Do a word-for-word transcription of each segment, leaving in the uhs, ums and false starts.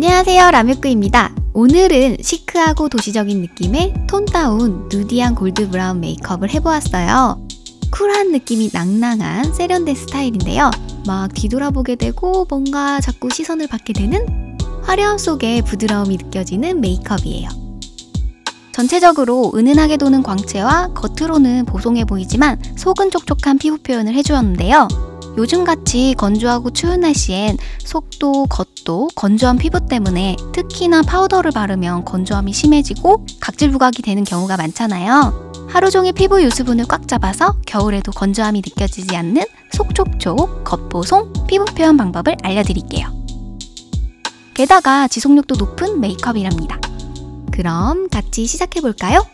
안녕하세요, 라뮤크입니다. 오늘은 시크하고 도시적인 느낌의 톤 다운 누디한 골드 브라운 메이크업을 해보았어요. 쿨한 느낌이 낭낭한 세련된 스타일인데요. 막 뒤돌아보게 되고 뭔가 자꾸 시선을 받게 되는 화려함 속에 부드러움이 느껴지는 메이크업이에요. 전체적으로 은은하게 도는 광채와 겉으로는 보송해 보이지만 속은 촉촉한 피부 표현을 해주었는데요. 요즘같이 건조하고 추운 날씨엔 속도, 겉도 건조한 피부 때문에 특히나 파우더를 바르면 건조함이 심해지고 각질 부각이 되는 경우가 많잖아요. 하루 종일 피부 유수분을 꽉 잡아서 겨울에도 건조함이 느껴지지 않는 속 촉촉, 겉 보송 피부 표현 방법을 알려드릴게요. 게다가 지속력도 높은 메이크업이랍니다. 그럼 같이 시작해볼까요?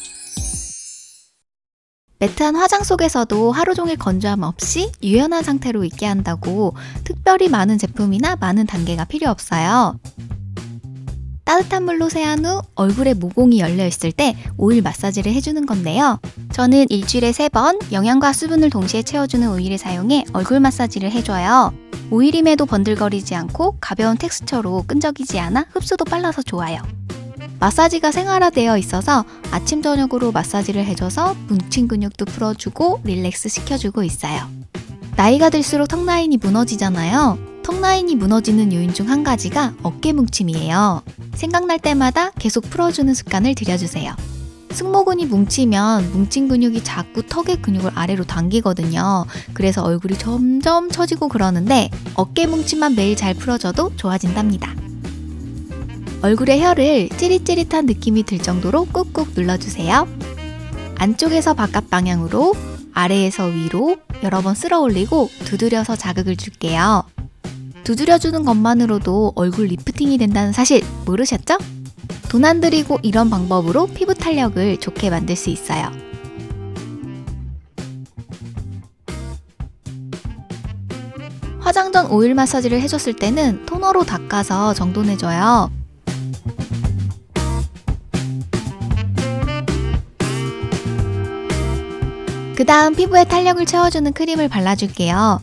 매트한 화장 속에서도 하루 종일 건조함 없이 유연한 상태로 있게 한다고 특별히 많은 제품이나 많은 단계가 필요 없어요. 따뜻한 물로 세안 후 얼굴에 모공이 열려 있을 때 오일 마사지를 해주는 건데요. 저는 일주일에 세 번 영양과 수분을 동시에 채워주는 오일을 사용해 얼굴 마사지를 해줘요. 오일임에도 번들거리지 않고 가벼운 텍스처로 끈적이지 않아 흡수도 빨라서 좋아요. 마사지가 생활화되어 있어서 아침 저녁으로 마사지를 해줘서 뭉친 근육도 풀어주고 릴렉스 시켜주고 있어요. 나이가 들수록 턱 라인이 무너지잖아요. 턱 라인이 무너지는 요인 중 한 가지가 어깨 뭉침이에요. 생각날 때마다 계속 풀어주는 습관을 들여주세요. 승모근이 뭉치면 뭉친 근육이 자꾸 턱의 근육을 아래로 당기거든요. 그래서 얼굴이 점점 처지고 그러는데 어깨 뭉침만 매일 잘 풀어줘도 좋아진답니다. 얼굴에 혀를 찌릿찌릿한 느낌이 들 정도로 꾹꾹 눌러주세요. 안쪽에서 바깥 방향으로, 아래에서 위로 여러 번 쓸어 올리고 두드려서 자극을 줄게요. 두드려주는 것만으로도 얼굴 리프팅이 된다는 사실 모르셨죠? 돈 안 들이고 이런 방법으로 피부 탄력을 좋게 만들 수 있어요. 화장 전 오일 마사지를 해줬을 때는 토너로 닦아서 정돈해줘요. 그 다음 피부에 탄력을 채워주는 크림을 발라줄게요.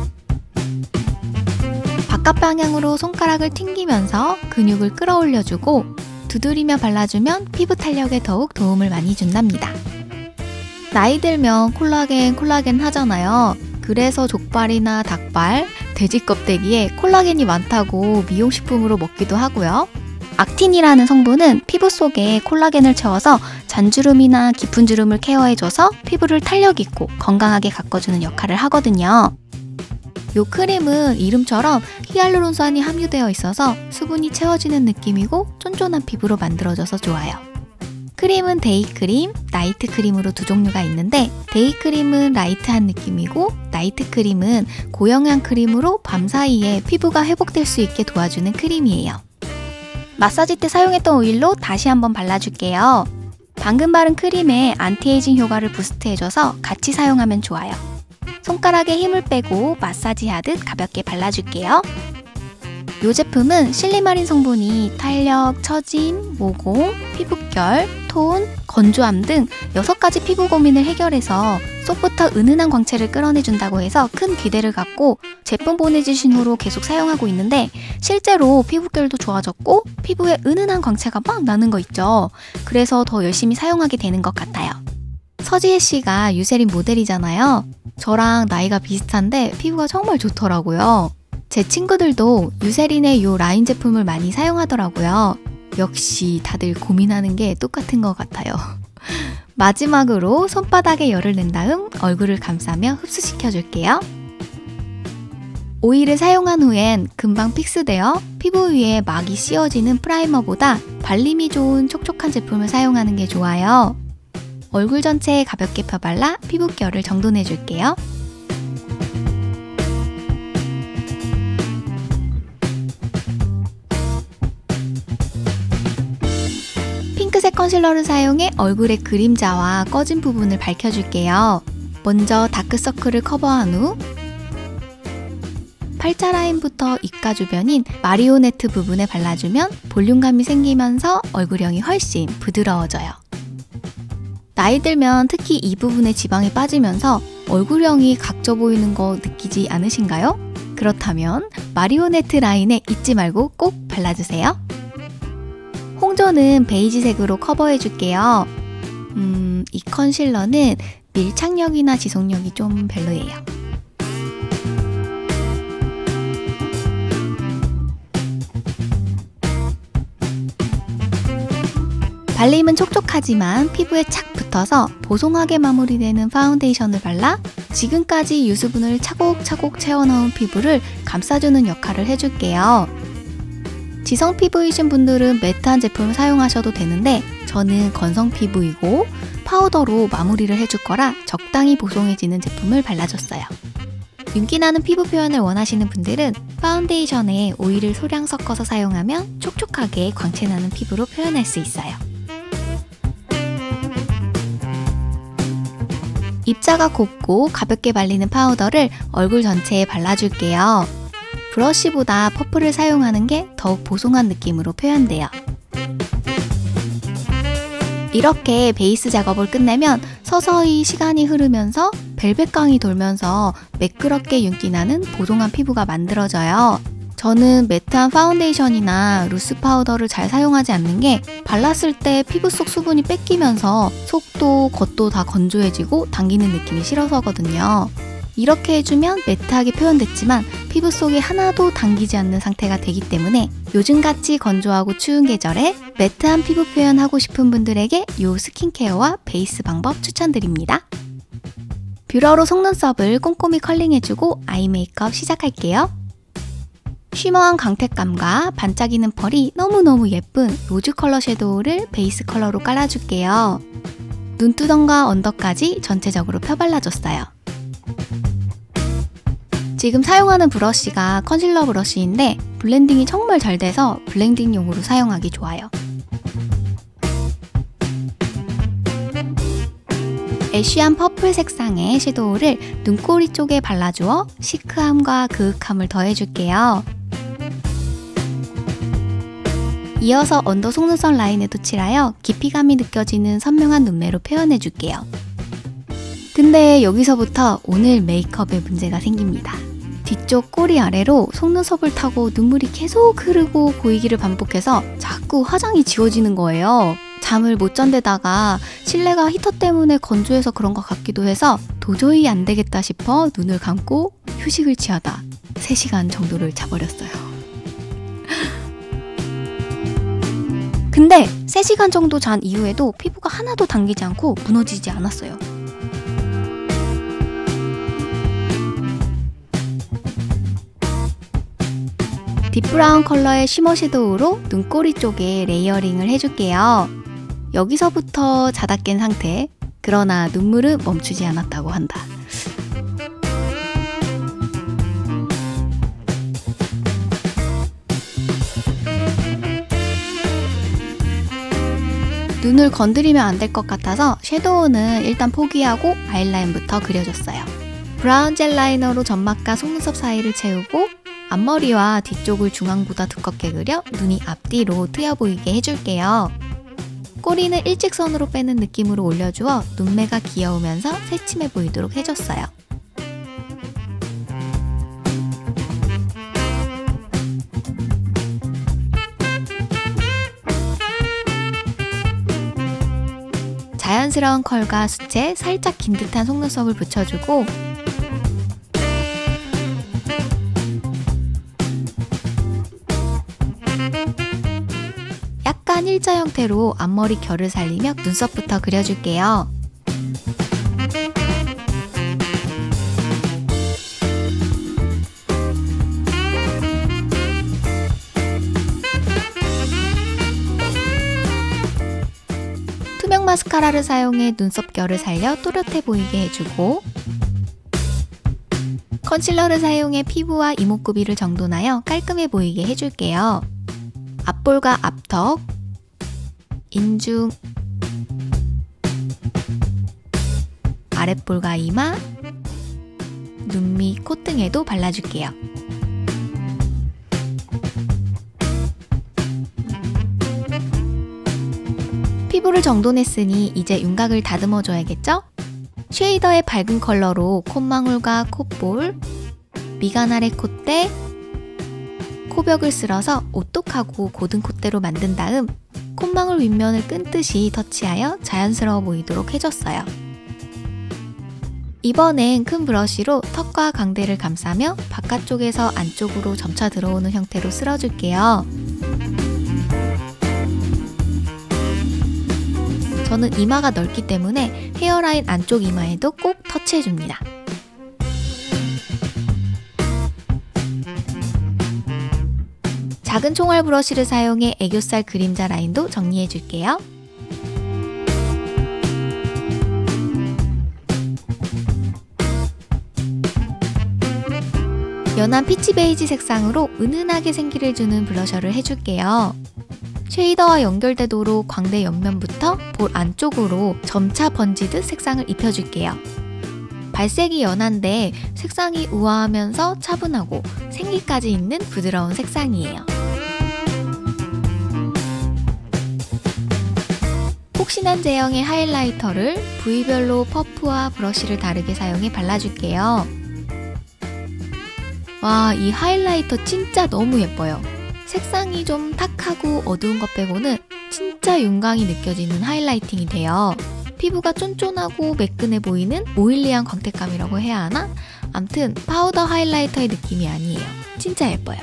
바깥 방향으로 손가락을 튕기면서 근육을 끌어올려주고 두드리며 발라주면 피부 탄력에 더욱 도움을 많이 준답니다. 나이 들면 콜라겐 콜라겐 하잖아요. 그래서 족발이나 닭발, 돼지 껍데기에 콜라겐이 많다고 미용식품으로 먹기도 하고요. 악틴이라는 성분은 피부 속에 콜라겐을 채워서 잔주름이나 깊은 주름을 케어해줘서 피부를 탄력있고 건강하게 가꿔주는 역할을 하거든요. 이 크림은 이름처럼 히알루론산이 함유되어 있어서 수분이 채워지는 느낌이고 쫀쫀한 피부로 만들어져서 좋아요. 크림은 데이크림, 나이트크림으로 두 종류가 있는데 데이크림은 라이트한 느낌이고 나이트크림은 고영양 크림으로 밤 사이에 피부가 회복될 수 있게 도와주는 크림이에요. 마사지 때 사용했던 오일로 다시 한번 발라줄게요. 방금 바른 크림에 안티에이징 효과를 부스트해줘서 같이 사용하면 좋아요. 손가락에 힘을 빼고 마사지하듯 가볍게 발라줄게요. 이 제품은 실리마린 성분이 탄력, 처짐, 모공, 피부결, 톤, 건조함 등 여섯 가지 피부 고민을 해결해서 속부터 은은한 광채를 끌어내준다고 해서 큰 기대를 갖고 제품 보내주신 후로 계속 사용하고 있는데 실제로 피부결도 좋아졌고 피부에 은은한 광채가 막 나는 거 있죠. 그래서 더 열심히 사용하게 되는 것 같아요. 서지혜 씨가 유세린 모델이잖아요. 저랑 나이가 비슷한데 피부가 정말 좋더라고요. 제 친구들도 유세린의 이 라인 제품을 많이 사용하더라고요. 역시 다들 고민하는 게 똑같은 것 같아요. 마지막으로 손바닥에 열을 낸 다음 얼굴을 감싸며 흡수시켜줄게요. 오일을 사용한 후엔 금방 픽스되어 피부 위에 막이 씌워지는 프라이머보다 발림이 좋은 촉촉한 제품을 사용하는 게 좋아요. 얼굴 전체에 가볍게 펴발라 피부결을 정돈해줄게요. 핑크색 컨실러를 사용해 얼굴의 그림자와 꺼진 부분을 밝혀줄게요. 먼저 다크서클을 커버한 후 팔자 라인부터 입가 주변인 마리오네트 부분에 발라주면 볼륨감이 생기면서 얼굴형이 훨씬 부드러워져요. 나이 들면 특히 이 부분에 지방이 빠지면서 얼굴형이 각져 보이는 거 느끼지 않으신가요? 그렇다면 마리오네트 라인에 잊지 말고 꼭 발라주세요. 홍조는 베이지색으로 커버해줄게요. 음, 이 컨실러는 밀착력이나 지속력이 좀 별로예요. 발림은 촉촉하지만 피부에 착 붙어서 보송하게 마무리되는 파운데이션을 발라 지금까지 유수분을 차곡차곡 채워넣은 피부를 감싸주는 역할을 해줄게요. 지성 피부이신 분들은 매트한 제품을 사용하셔도 되는데 저는 건성 피부이고 파우더로 마무리를 해줄 거라 적당히 보송해지는 제품을 발라줬어요. 윤기나는 피부 표현을 원하시는 분들은 파운데이션에 오일을 소량 섞어서 사용하면 촉촉하게 광채나는 피부로 표현할 수 있어요. 입자가 곱고 가볍게 발리는 파우더를 얼굴 전체에 발라줄게요. 브러쉬보다 퍼프를 사용하는 게 더욱 보송한 느낌으로 표현돼요. 이렇게 베이스 작업을 끝내면 서서히 시간이 흐르면서 벨벳광이 돌면서 매끄럽게 윤기나는 보송한 피부가 만들어져요. 저는 매트한 파운데이션이나 루스 파우더를 잘 사용하지 않는 게 발랐을 때 피부 속 수분이 뺏기면서 속도, 겉도 다 건조해지고 당기는 느낌이 싫어서거든요. 이렇게 해주면 매트하게 표현됐지만 피부 속이 하나도 당기지 않는 상태가 되기 때문에 요즘같이 건조하고 추운 계절에 매트한 피부 표현하고 싶은 분들에게 이 스킨케어와 베이스 방법 추천드립니다. 뷰러로 속눈썹을 꼼꼼히 컬링해주고 아이 메이크업 시작할게요. 쉬머한 광택감과 반짝이는 펄이 너무너무 예쁜 로즈 컬러 섀도우를 베이스 컬러로 깔아줄게요. 눈두덩과 언더까지 전체적으로 펴발라줬어요. 지금 사용하는 브러쉬가 컨실러 브러쉬인데 블렌딩이 정말 잘 돼서 블렌딩용으로 사용하기 좋아요. 애쉬한 퍼플 색상의 섀도우를 눈꼬리 쪽에 발라주어 시크함과 그윽함을 더해줄게요. 이어서 언더 속눈썹 라인에도 칠하여 깊이감이 느껴지는 선명한 눈매로 표현해줄게요. 근데 여기서부터 오늘 메이크업에 문제가 생깁니다. 뒤쪽 꼬리 아래로 속눈썹을 타고 눈물이 계속 흐르고 고이기를 반복해서 자꾸 화장이 지워지는 거예요. 잠을 못 잔데다가 실내가 히터 때문에 건조해서 그런 것 같기도 해서 도저히 안 되겠다 싶어 눈을 감고 휴식을 취하다 세 시간 정도를 자버렸어요. 근데 세 시간 정도 잔 이후에도 피부가 하나도 당기지 않고 무너지지 않았어요. 딥브라운 컬러의 쉬머 섀도우로 눈꼬리 쪽에 레이어링을 해줄게요. 여기서부터 자다 깬 상태, 그러나 눈물은 멈추지 않았다고 한다. 눈을 건드리면 안 될 것 같아서 섀도우는 일단 포기하고 아이라인부터 그려줬어요. 브라운 젤 라이너로 점막과 속눈썹 사이를 채우고 앞머리와 뒤쪽을 중앙보다 두껍게 그려 눈이 앞뒤로 트여 보이게 해줄게요. 꼬리는 일직선으로 빼는 느낌으로 올려주어 눈매가 귀여우면서 새침해 보이도록 해줬어요. 자연스러운 컬과 숱에 살짝 긴 듯한 속눈썹을 붙여주고 약간 일자 형태로 앞머리 결을 살리며 눈썹부터 그려줄게요. 투명 마스카라를 사용해 눈썹 결을 살려 또렷해 보이게 해주고 컨실러를 사용해 피부와 이목구비를 정돈하여 깔끔해 보이게 해줄게요. 앞볼과 앞턱, 인중, 아랫볼과 이마, 눈 밑, 콧등에도 발라줄게요. 피부를 정돈했으니 이제 윤곽을 다듬어줘야겠죠? 쉐이더의 밝은 컬러로 콧망울과 콧볼, 미간 아래 콧대, 코벽을 쓸어서 오똑하고 고든 콧대로 만든 다음 콧망울 윗면을 끈듯이 터치하여 자연스러워 보이도록 해줬어요. 이번엔 큰 브러쉬로 턱과 광대를 감싸며 바깥쪽에서 안쪽으로 점차 들어오는 형태로 쓸어줄게요. 저는 이마가 넓기 때문에 헤어라인 안쪽 이마에도 꼭 터치해줍니다. 작은 총알 브러쉬를 사용해 애교살 그림자 라인도 정리해줄게요. 연한 피치 베이지 색상으로 은은하게 생기를 주는 블러셔를 해줄게요. 쉐이더와 연결되도록 광대 옆면부터 볼 안쪽으로 점차 번지듯 색상을 입혀줄게요. 발색이 연한데 색상이 우아하면서 차분하고 생기까지 있는 부드러운 색상이에요. 폭신한 제형의 하이라이터를 부위별로 퍼프와 브러쉬를 다르게 사용해 발라줄게요. 와, 이 하이라이터 진짜 너무 예뻐요. 색상이 좀 탁하고 어두운 것 빼고는 진짜 윤광이 느껴지는 하이라이팅이 돼요. 피부가 쫀쫀하고 매끈해 보이는 오일리한 광택감이라고 해야 하나? 암튼 파우더 하이라이터의 느낌이 아니에요. 진짜 예뻐요.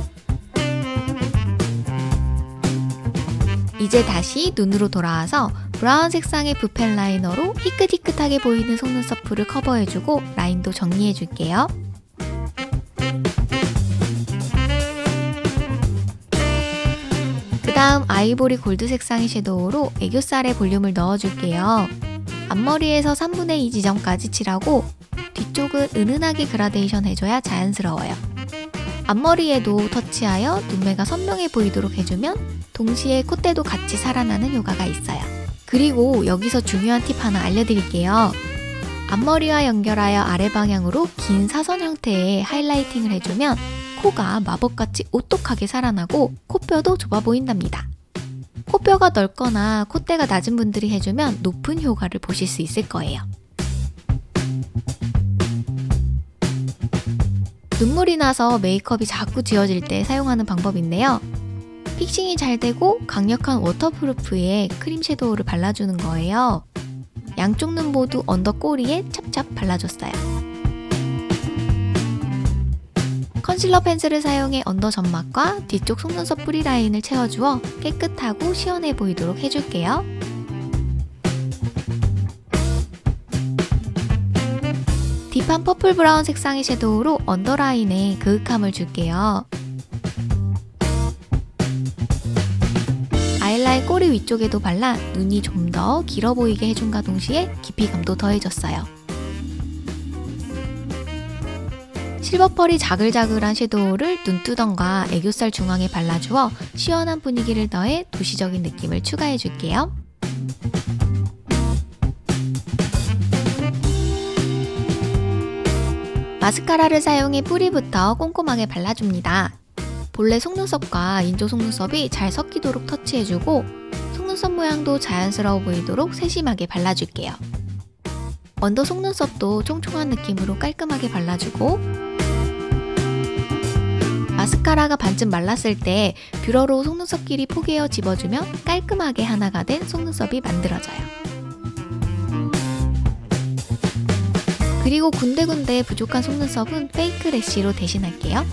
이제 다시 눈으로 돌아와서 브라운 색상의 붓펜 라이너로 희끗희끗하게 보이는 속눈썹풀을 커버해주고 라인도 정리해줄게요. 그 다음 아이보리 골드 색상의 섀도우로 애교살에 볼륨을 넣어줄게요. 앞머리에서 삼분의 이 지점까지 칠하고 뒤쪽은 은은하게 그라데이션 해줘야 자연스러워요. 앞머리에도 터치하여 눈매가 선명해 보이도록 해주면 동시에 콧대도 같이 살아나는 효과가 있어요. 그리고 여기서 중요한 팁 하나 알려드릴게요. 앞머리와 연결하여 아래 방향으로 긴 사선 형태의 하이라이팅을 해주면 코가 마법같이 오똑하게 살아나고 코뼈도 좁아 보인답니다. 코뼈가 넓거나 콧대가 낮은 분들이 해주면 높은 효과를 보실 수 있을 거예요. 눈물이 나서 메이크업이 자꾸 지워질 때 사용하는 방법인데요. 픽싱이 잘 되고 강력한 워터프루프의 크림 섀도우를 발라주는 거예요. 양쪽 눈 모두 언더 꼬리에 찹찹 발라줬어요. 컨실러 펜슬을 사용해 언더 점막과 뒤쪽 속눈썹 뿌리 라인을 채워주어 깨끗하고 시원해 보이도록 해줄게요. 딥한 퍼플 브라운 색상의 섀도우로 언더라인에 그윽함을 줄게요. 아이라인 꼬리 위쪽에도 발라 눈이 좀 더 길어 보이게 해준과 동시에 깊이감도 더해줬어요. 실버 펄이 자글자글한 섀도우를 눈두덩과 애교살 중앙에 발라주어 시원한 분위기를 더해 도시적인 느낌을 추가해줄게요. 마스카라를 사용해 뿌리부터 꼼꼼하게 발라줍니다. 본래 속눈썹과 인조 속눈썹이 잘 섞이도록 터치해주고 속눈썹 모양도 자연스러워 보이도록 세심하게 발라줄게요. 언더 속눈썹도 총총한 느낌으로 깔끔하게 발라주고 마스카라가 반쯤 말랐을 때 뷰러로 속눈썹 길이 포개어 집어주면 깔끔하게 하나가 된 속눈썹이 만들어져요. 그리고 군데군데 부족한 속눈썹은 페이크 래쉬로 대신할게요.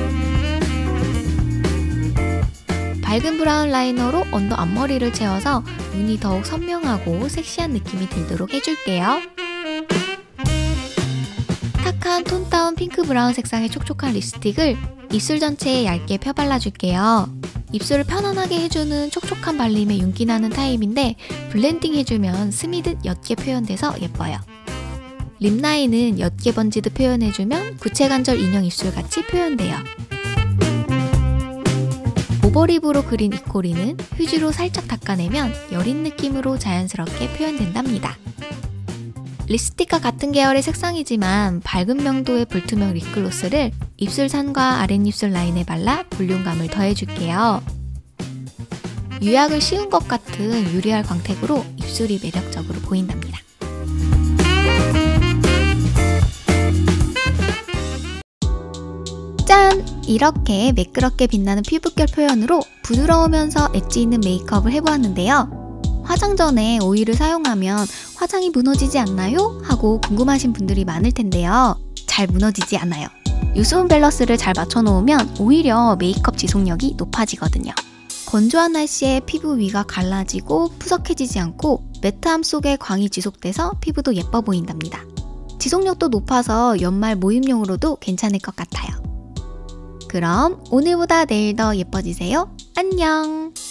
밝은 브라운 라이너로 언더 앞머리를 채워서 눈이 더욱 선명하고 섹시한 느낌이 들도록 해줄게요. 탁한 톤 다운 핑크 브라운 색상의 촉촉한 립스틱을 입술 전체에 얇게 펴 발라줄게요. 입술을 편안하게 해주는 촉촉한 발림에 윤기 나는 타입인데 블렌딩 해주면 스미듯 옅게 표현돼서 예뻐요. 립 라인은 옅게 번지듯 표현해주면 구체관절 인형 입술같이 표현돼요. 오버립으로 그린 입꼬리는 휴지로 살짝 닦아내면 여린 느낌으로 자연스럽게 표현된답니다. 립스틱과 같은 계열의 색상이지만 밝은 명도의 불투명 립글로스를 입술산과 아랫입술 라인에 발라 볼륨감을 더해줄게요. 유약을 씌운 것 같은 유리알 광택으로 입술이 매력적으로 보인답니다. 짠! 이렇게 매끄럽게 빛나는 피부결 표현으로 부드러우면서 엣지 있는 메이크업을 해보았는데요. 화장 전에 오일을 사용하면 화장이 무너지지 않나요? 하고 궁금하신 분들이 많을 텐데요. 잘 무너지지 않아요. 유수분 밸런스를 잘 맞춰놓으면 오히려 메이크업 지속력이 높아지거든요. 건조한 날씨에 피부 위가 갈라지고 푸석해지지 않고 매트함 속에 광이 지속돼서 피부도 예뻐 보인답니다. 지속력도 높아서 연말 모임용으로도 괜찮을 것 같아요. 그럼 오늘보다 내일 더 예뻐지세요. 안녕!